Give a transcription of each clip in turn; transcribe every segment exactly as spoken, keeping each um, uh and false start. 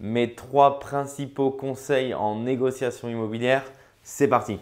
mes trois principaux conseils en négociation immobilière. C'est parti!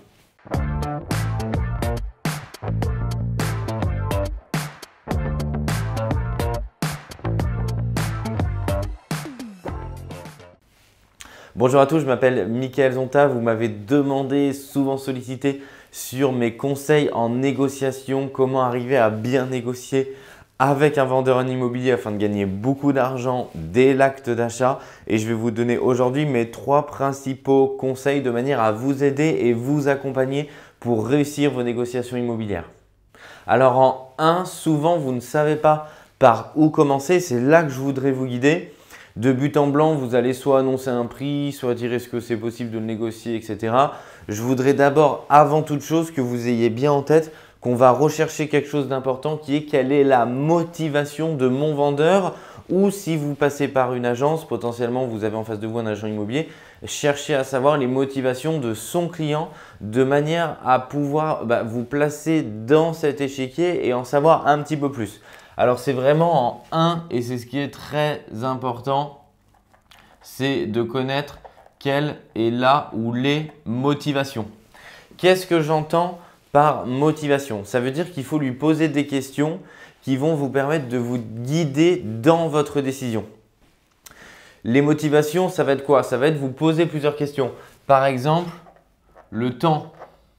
Bonjour à tous, je m'appelle Mickaël Zonta. Vous m'avez demandé, souvent sollicité, sur mes conseils en négociation, comment arriver à bien négocier avec un vendeur en immobilier afin de gagner beaucoup d'argent dès l'acte d'achat. Et je vais vous donner aujourd'hui mes trois principaux conseils de manière à vous aider et vous accompagner pour réussir vos négociations immobilières. Alors en un, souvent vous ne savez pas par où commencer, c'est là que je voudrais vous guider. De but en blanc, vous allez soit annoncer un prix, soit dire est-ce que c'est possible de le négocier, et cetera. Je voudrais d'abord, avant toute chose, que vous ayez bien en tête qu'on va rechercher quelque chose d'important qui est quelle est la motivation de mon vendeur, ou si vous passez par une agence, potentiellement vous avez en face de vous un agent immobilier, cherchez à savoir les motivations de son client de manière à pouvoir bah, vous placer dans cet échiquier et en savoir un petit peu plus. Alors c'est vraiment en un et c'est ce qui est très important, c'est de connaître quelle est la ou les motivations. Qu'est-ce que j'entends par motivation? Ça veut dire qu'il faut lui poser des questions qui vont vous permettre de vous guider dans votre décision. Les motivations, ça va être quoi? Ça va être vous poser plusieurs questions. Par exemple, le temps.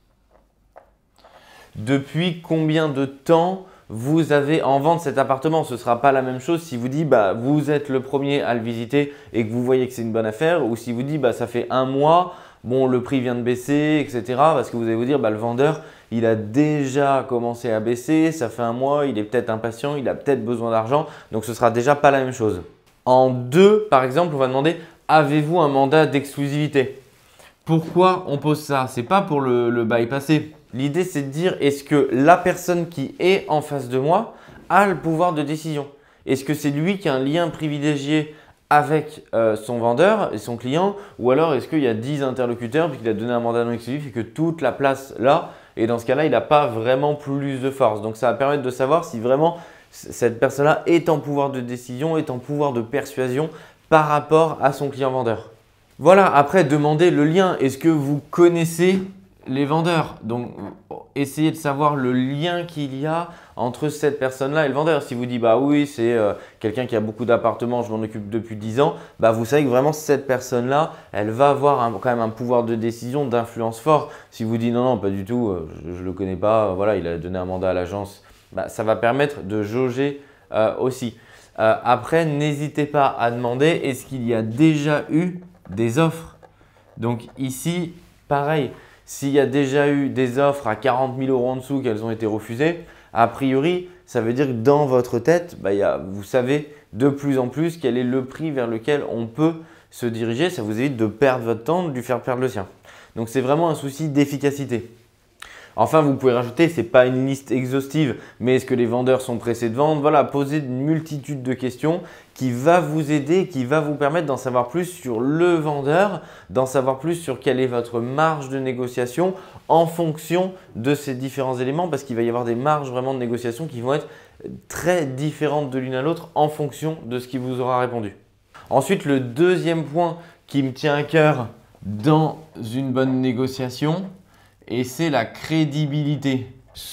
Depuis combien de temps vous avez en vente cet appartement? Ce ne sera pas la même chose si vous dites bah, vous êtes le premier à le visiter et que vous voyez que c'est une bonne affaire, ou si vous dites bah, ça fait un mois, bon, le prix vient de baisser, et cetera. Parce que vous allez vous dire bah, le vendeur, il a déjà commencé à baisser, ça fait un mois, il est peut-être impatient, il a peut-être besoin d'argent, donc ce ne sera déjà pas la même chose. En deux, par exemple, on va demander avez-vous un mandat d'exclusivité? Pourquoi on pose ça? Ce n'est pas pour le, le bypasser. L'idée, c'est de dire est-ce que la personne qui est en face de moi a le pouvoir de décision? Est-ce que c'est lui qui a un lien privilégié avec euh, son vendeur et son client, ou alors est-ce qu'il y a dix interlocuteurs puis qu'il a donné un mandat non exclusif et que toute la place là, et dans ce cas-là, il n'a pas vraiment plus de force. Donc, ça va permettre de savoir si vraiment cette personne-là est en pouvoir de décision, est en pouvoir de persuasion par rapport à son client vendeur. Voilà, après, demandez le lien. Est-ce que vous connaissez les vendeurs? Donc, essayez de savoir le lien qu'il y a entre cette personne-là et le vendeur. Si vous dites bah oui, c'est euh, quelqu'un qui a beaucoup d'appartements, je m'en occupe depuis dix ans, bah vous savez que vraiment cette personne-là, elle va avoir un, quand même un pouvoir de décision, d'influence fort. Si vous dites non, non, pas du tout, euh, je ne le connais pas, euh, voilà, il a donné un mandat à l'agence, bah, ça va permettre de jauger euh, aussi. Euh, après, n'hésitez pas à demander est-ce qu'il y a déjà eu des offres? Donc ici, pareil. S'il y a déjà eu des offres à quarante mille euros en dessous qu'elles ont été refusées, a priori, ça veut dire que dans votre tête, bah, y a, vous savez de plus en plus quel est le prix vers lequel on peut se diriger. Ça vous évite de perdre votre temps, de lui faire perdre le sien. Donc, c'est vraiment un souci d'efficacité. Enfin, vous pouvez rajouter, ce n'est pas une liste exhaustive, mais est-ce que les vendeurs sont pressés de vendre? Voilà, posez une multitude de questions qui va vous aider, qui va vous permettre d'en savoir plus sur le vendeur, d'en savoir plus sur quelle est votre marge de négociation en fonction de ces différents éléments, parce qu'il va y avoir des marges vraiment de négociation qui vont être très différentes de l'une à l'autre en fonction de ce qui vous aura répondu. Ensuite, le deuxième point qui me tient à cœur dans une bonne négociation, et c'est la crédibilité.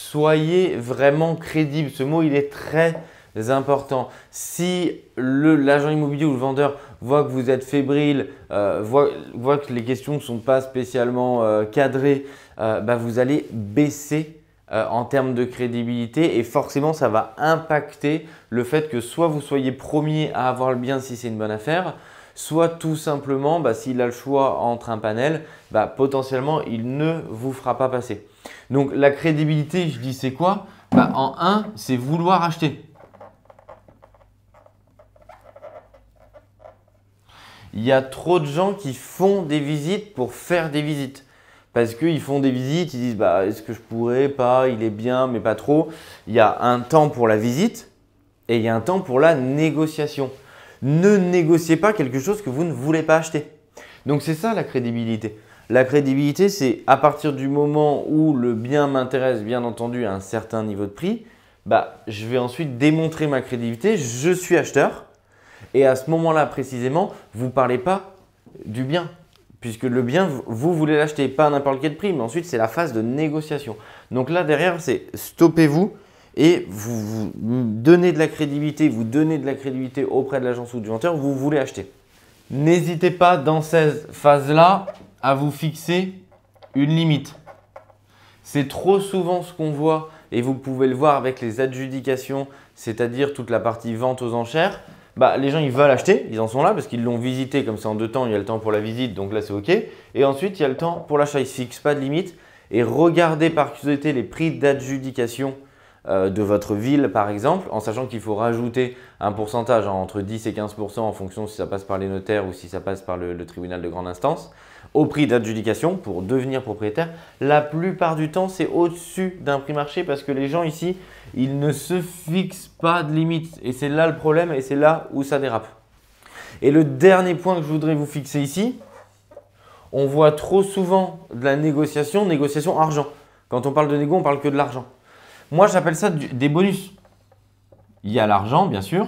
Soyez vraiment crédible. Ce mot, il est très important. Si l'agent immobilier ou le vendeur voit que vous êtes fébrile, euh, voit, voit que les questions ne sont pas spécialement euh, cadrées, euh, bah, vous allez baisser euh, en termes de crédibilité et forcément, ça va impacter le fait que soit vous soyez premier à avoir le bien si c'est une bonne affaire, soit tout simplement, bah, s'il a le choix entre un panel, bah, potentiellement, il ne vous fera pas passer. Donc, la crédibilité, je dis c'est quoi? Bah, en un, c'est vouloir acheter. Il y a trop de gens qui font des visites pour faire des visites. Parce qu'ils font des visites, ils disent bah, est-ce que je pourrais, pas, il est bien, mais pas trop. Il y a un temps pour la visite et il y a un temps pour la négociation. Ne négociez pas quelque chose que vous ne voulez pas acheter. Donc, c'est ça la crédibilité. La crédibilité, c'est à partir du moment où le bien m'intéresse, bien entendu, à un certain niveau de prix, bah, je vais ensuite démontrer ma crédibilité. Je suis acheteur Et à ce moment-là précisément, vous ne parlez pas du bien. Puisque le bien, vous voulez l'acheter, pas à n'importe quel prix, mais ensuite c'est la phase de négociation. Donc là derrière, c'est stoppez-vous et vous, vous donnez de la crédibilité, vous donnez de la crédibilité auprès de l'agence ou du vendeur, vous voulez acheter. N'hésitez pas dans cette phase-là à vous fixer une limite. C'est trop souvent ce qu'on voit et vous pouvez le voir avec les adjudications, c'est-à-dire toute la partie vente aux enchères. Bah, les gens ils veulent acheter, ils en sont là parce qu'ils l'ont visité comme ça en deux temps, il y a le temps pour la visite, donc là c'est ok. Et ensuite il y a le temps pour l'achat, ils ne se fixent pas de limite. Et regardez par curiosité les prix d'adjudication euh, de votre ville par exemple, en sachant qu'il faut rajouter un pourcentage hein, entre dix et quinze pour cent en fonction si ça passe par les notaires ou si ça passe par le, le tribunal de grande instance. Au prix d'adjudication pour devenir propriétaire, la plupart du temps c'est au-dessus d'un prix marché parce que les gens ici, ils ne se fixent pas de limite et c'est là le problème et c'est là où ça dérape. Et le dernier point que je voudrais vous fixer ici, on voit trop souvent de la négociation, négociation argent. Quand on parle de négo, on parle que de l'argent. Moi, j'appelle ça du, des bonus. Il y a l'argent, bien sûr,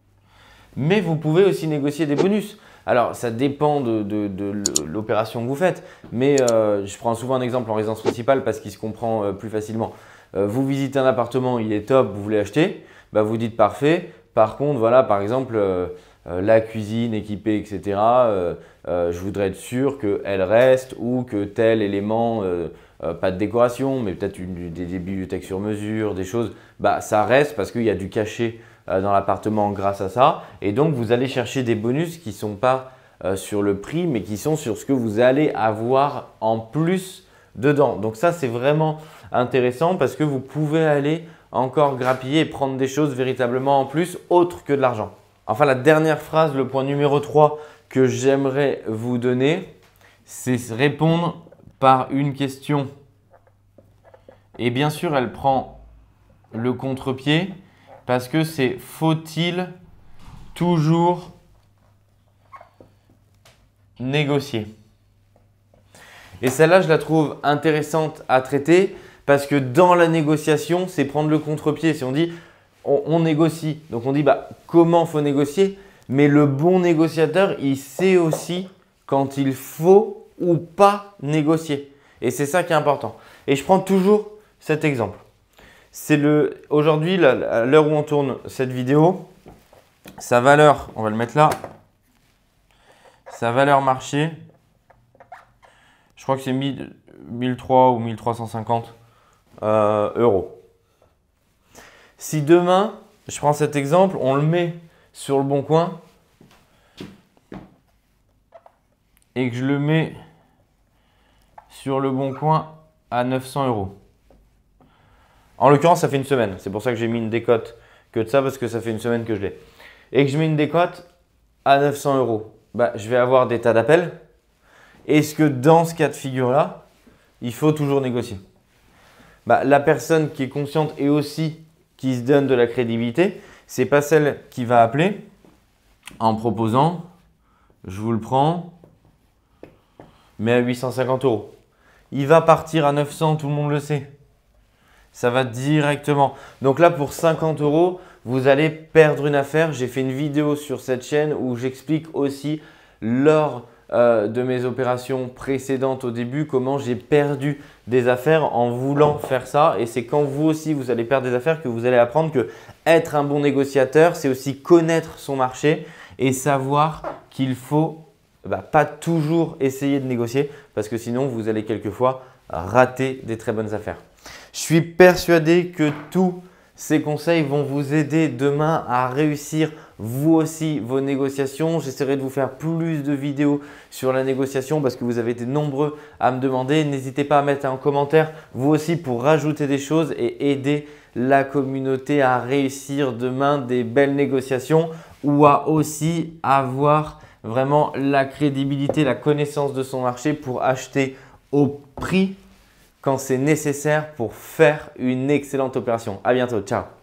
mais vous pouvez aussi négocier des bonus. Alors, ça dépend de, de, de l'opération que vous faites, mais euh, je prends souvent un exemple en résidence principale parce qu'il se comprend euh, plus facilement. Euh, vous visitez un appartement, il est top, vous voulez acheter, bah, vous dites parfait. Par contre, voilà, par exemple, euh, euh, la cuisine équipée, et cetera, euh, euh, je voudrais être sûr qu'elle reste ou que tel élément, euh, euh, pas de décoration, mais peut-être des, des bibliothèques sur mesure, des choses, bah, ça reste parce qu'il y a du cachet dans l'appartement grâce à ça. Et donc, vous allez chercher des bonus qui ne sont pas euh, sur le prix, mais qui sont sur ce que vous allez avoir en plus dedans. Donc ça, c'est vraiment intéressant parce que vous pouvez aller encore grappiller et prendre des choses véritablement en plus, autres que de l'argent. Enfin, la dernière phrase, le point numéro trois que j'aimerais vous donner, c'est répondre par une question. Et bien sûr, elle prend le contre-pied. Parce que c'est faut-il toujours négocier? Et celle-là, je la trouve intéressante à traiter parce que dans la négociation, c'est prendre le contre-pied. Si on dit on, on négocie, donc on dit bah, comment faut négocier, mais le bon négociateur, il sait aussi quand il faut ou pas négocier. Et c'est ça qui est important. Et je prends toujours cet exemple. C'est le aujourd'hui, à l'heure où on tourne cette vidéo, sa valeur, on va le mettre là, sa valeur marché, je crois que c'est mille trois ou mille trois cent cinquante euh, euros. Si demain, je prends cet exemple, on le met sur le bon coin et que je le mets sur le bon coin à neuf cents euros. En l'occurrence, ça fait une semaine. C'est pour ça que j'ai mis une décote que de ça parce que ça fait une semaine que je l'ai. Et que je mets une décote à neuf cents euros. Bah, je vais avoir des tas d'appels. Est-ce que dans ce cas de figure-là, il faut toujours négocier? Bah, la personne qui est consciente et aussi qui se donne de la crédibilité, ce n'est pas celle qui va appeler en proposant, je vous le prends, mais à huit cent cinquante euros. Il va partir à neuf cents, tout le monde le sait. Ça va directement. Donc là, pour cinquante euros, vous allez perdre une affaire. J'ai fait une vidéo sur cette chaîne où j'explique aussi lors euh, de mes opérations précédentes au début comment j'ai perdu des affaires en voulant faire ça. Et c'est quand vous aussi, vous allez perdre des affaires que vous allez apprendre que être un bon négociateur, c'est aussi connaître son marché et savoir qu'il faut bah, pas toujours essayer de négocier parce que sinon, vous allez quelquefois rater des très bonnes affaires. Je suis persuadé que tous ces conseils vont vous aider demain à réussir vous aussi vos négociations. J'essaierai de vous faire plus de vidéos sur la négociation parce que vous avez été nombreux à me demander. N'hésitez pas à mettre un commentaire vous aussi pour rajouter des choses et aider la communauté à réussir demain des belles négociations ou à aussi avoir vraiment la crédibilité, la connaissance de son marché pour acheter au prix quand c'est nécessaire pour faire une excellente opération. À bientôt, ciao!